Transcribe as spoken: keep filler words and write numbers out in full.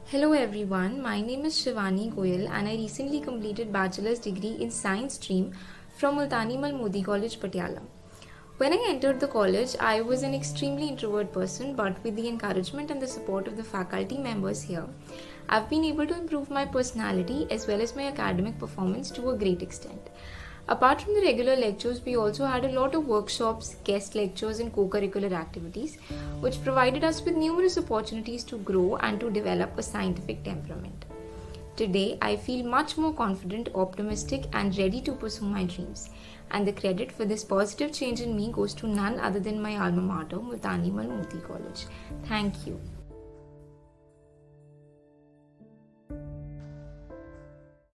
Hello everyone, my name is Shivani Goyal and I recently completed bachelor's degree in science stream from Multani Mal Modi College, Patiala. When I entered the college, I was an extremely introvert person, but with the encouragement and the support of the faculty members here, I've been able to improve my personality as well as my academic performance to a great extent. Apart from the regular lectures, we also had a lot of workshops, guest lectures and co-curricular activities, which provided us with numerous opportunities to grow and to develop a scientific temperament. Today, I feel much more confident, optimistic and ready to pursue my dreams. And the credit for this positive change in me goes to none other than my alma mater, Multani Mal Modi College. Thank you.